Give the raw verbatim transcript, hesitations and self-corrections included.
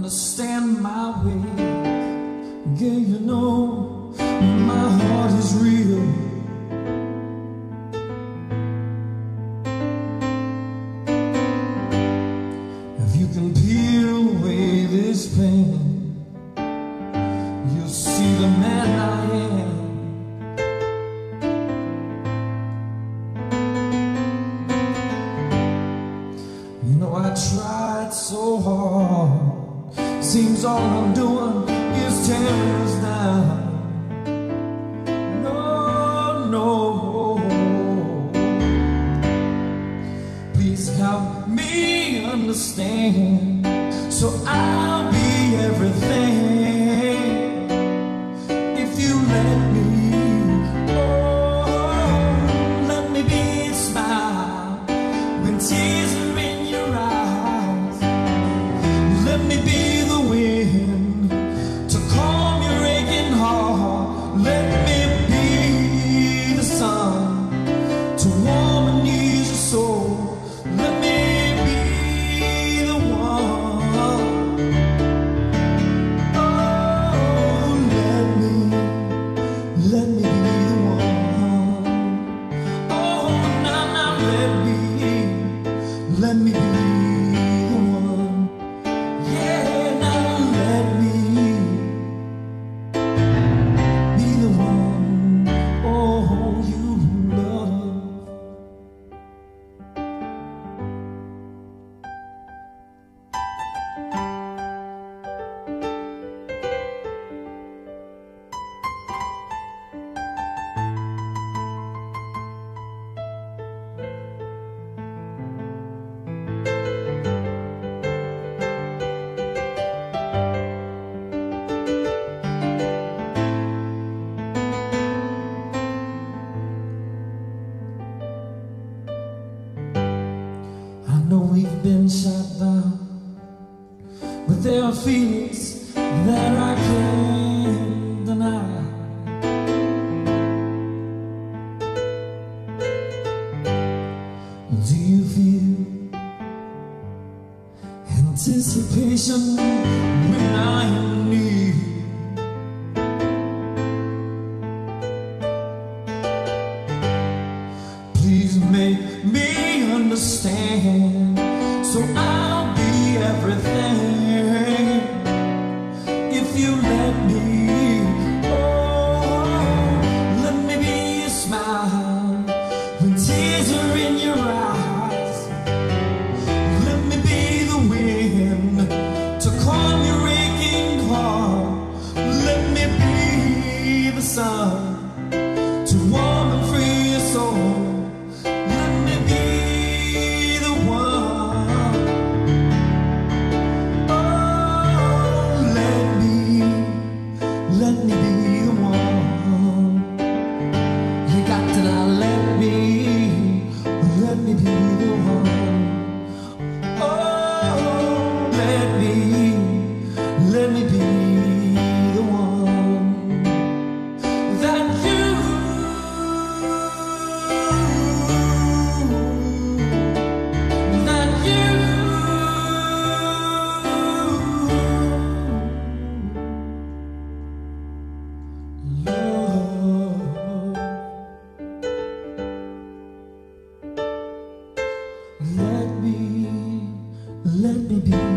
understand my way. Girl, you know my heart is real. If you can peel away this pain, you'll see the man I am. You know I tried so hard, seems all I'm doing is tearing us down. No, no, please help me understand, so I'll be everything if you let me. Oh, let me be a smile when tears are in your eyes. Let me be the wind to calm your aching heart. Let me be the sun to warm and ease your soul. Let me be the one. Oh, let me, let me be the one. Oh, now, now, let me, let me be. I know we've been shut down, but there are feelings that I can't deny. Do you feel anticipation when I am in need? Please make me understand, so I'll be everything if you let me. Oh, let me be a smile when tears are in your eyes. Let me be the wind to calm your aching heart. Let me be the sun to warm and free your soul. Let me be the one. You got to now let me, let me be the one. Oh, let me, let me be the one that you, that you. Let me, let me be.